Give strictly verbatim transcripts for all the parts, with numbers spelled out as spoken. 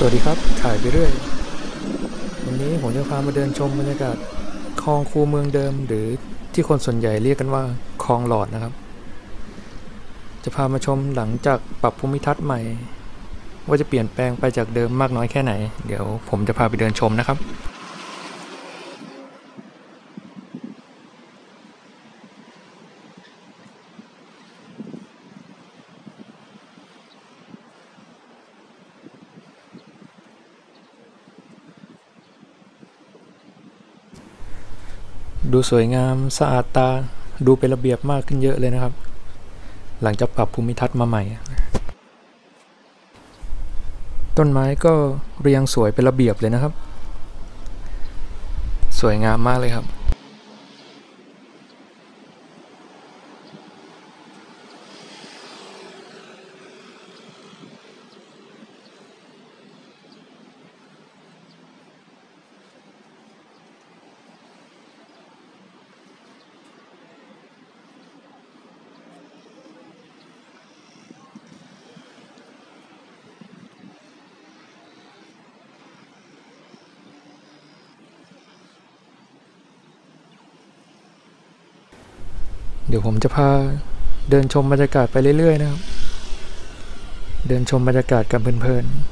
สวัสดีครับถ่ายไปเรื่อยวันนี้ผมจะพามาเดินชมบรรยากาศคลองคูเมืองเดิมหรือที่คนส่วนใหญ่เรียกกันว่าคลองหลอดนะครับจะพามาชมหลังจากปรับภูมิทัศน์ใหม่ว่าจะเปลี่ยนแปลงไปจากเดิมมากน้อยแค่ไหนเดี๋ยวผมจะพาไปเดินชมนะครับดูสวยงามสะอาดตาดูเป็นระเบียบมากขึ้นเยอะเลยนะครับหลังจากปรับภูมิทัศน์มาใหม่ต้นไม้ก็เรียงสวยเป็นระเบียบเลยนะครับสวยงามมากเลยครับเดี๋ยวผมจะพาเดินชมบรรยากาศไปเรื่อยๆนะครับเดินชมบรรยากาศกันเพลินๆ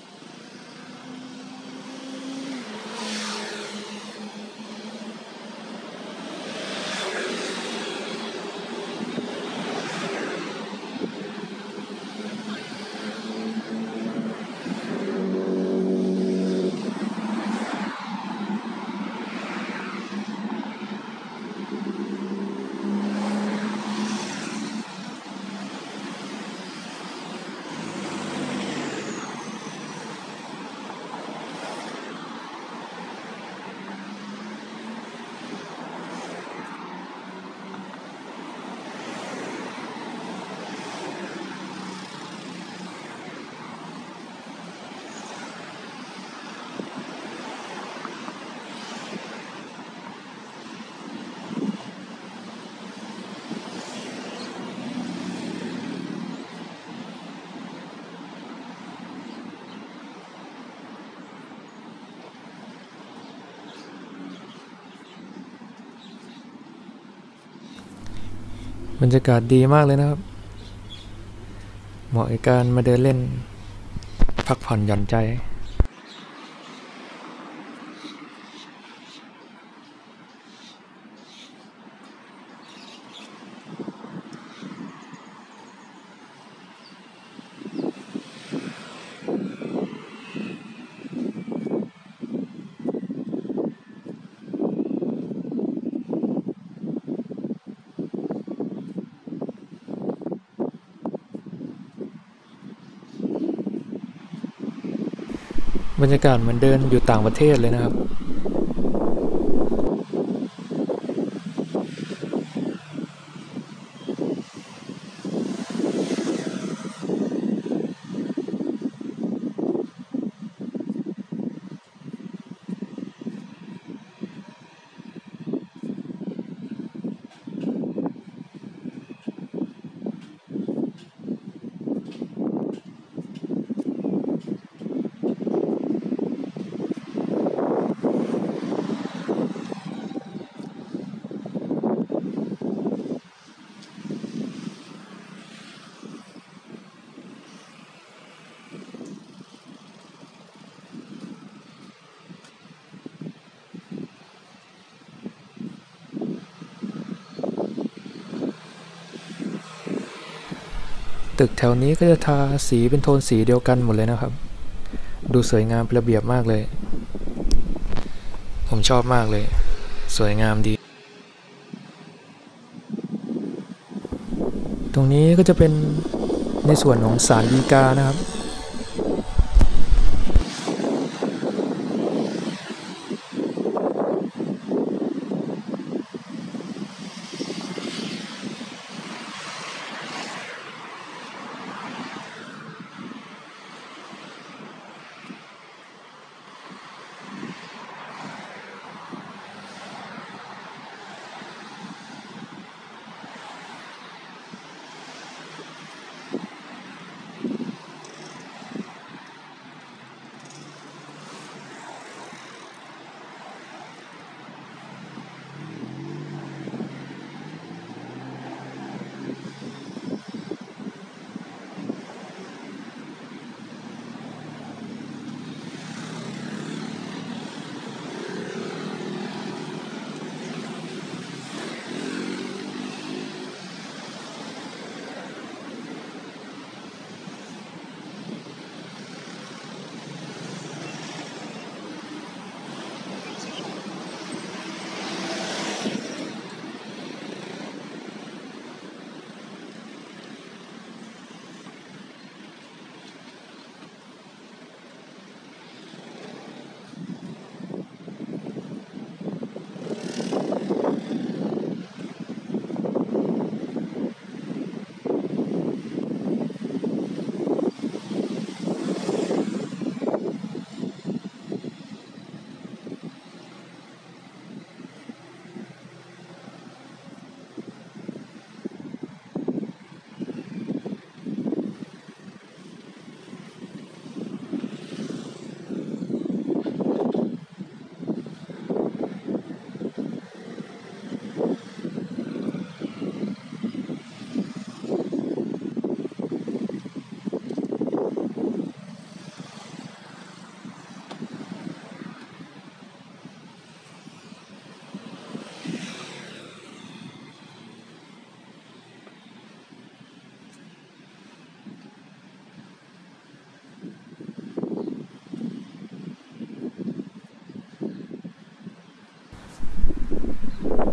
บรรยากาศดีมากเลยนะครับเหมาะกับการมาเดินเล่นพักผ่อนหย่อนใจบรรยากาศเหมือนเดินอยู่ต่างประเทศเลยนะครับตึกแถวนี้ก็จะทาสีเป็นโทนสีเดียวกันหมดเลยนะครับดูสวยงามเป็นระเบียบมากเลยผมชอบมากเลยสวยงามดีตรงนี้ก็จะเป็นในส่วนของศาลฎีกานะครับ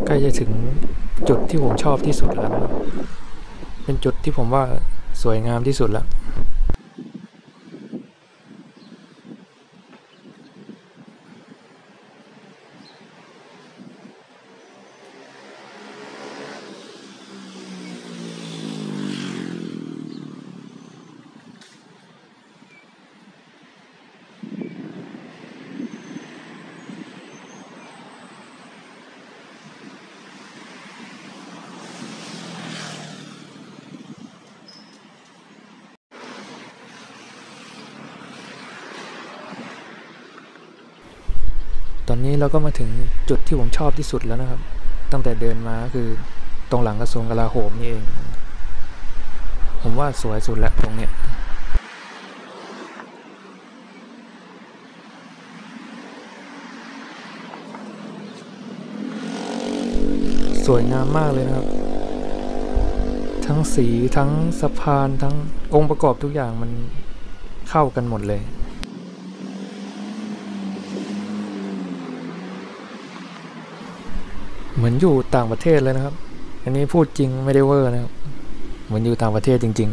ใกล้จะถึงจุดที่ผมชอบที่สุดแล้วนะครับเป็นจุดที่ผมว่าสวยงามที่สุดแล้วตอนนี้เราก็มาถึงจุดที่ผมชอบที่สุดแล้วนะครับตั้งแต่เดินมาคือตรงหลังกระทรวงกลาโหมนี่เองผมว่าสวยสุดแล้วตรงเนี้ยสวยงามมากเลยนะครับทั้งสีทั้งสะพานทั้งองค์ประกอบทุกอย่างมันเข้ากันหมดเลยเหมือนอยู่ต่างประเทศเลยนะครับอันนี้พูดจริงไม่ได้เวอร์นะครับเหมือนอยู่ต่างประเทศจริง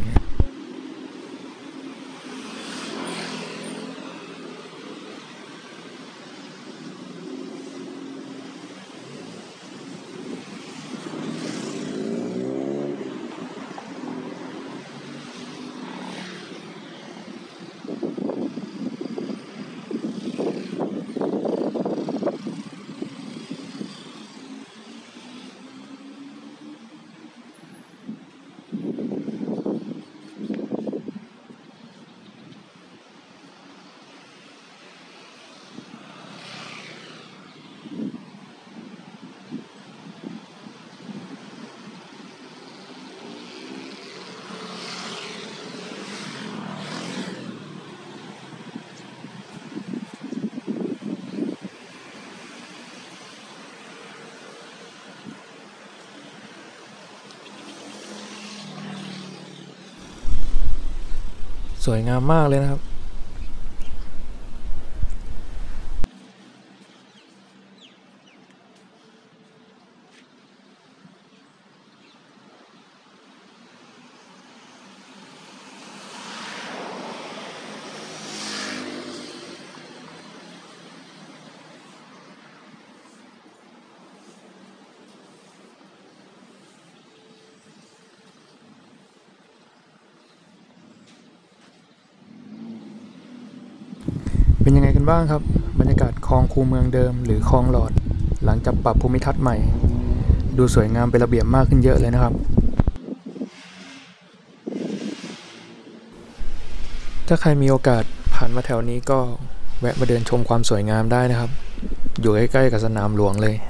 ๆสวยงามมากเลยนะครับเป็นยังไงกันบ้างครับบรรยากาศคลองคูเมืองเดิมหรือคลองหลอดหลังจากปรับภูมิทัศน์ใหม่ดูสวยงามเป็นระเบียบมากขึ้นเยอะเลยนะครับถ้าใครมีโอกาสผ่านมาแถวนี้ก็แวะมาเดินชมความสวยงามได้นะครับอยู่ใกล้ๆกับสนามหลวงเลย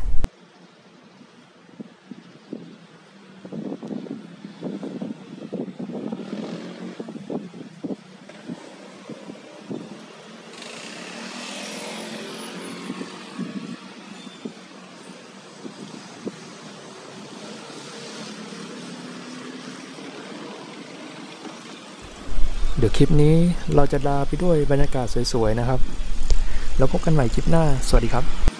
เดี๋ยวคลิปนี้เราจะลาไปด้วยบรรยากาศสวยๆนะครับแล้วพบกันใหม่คลิปหน้าสวัสดีครับ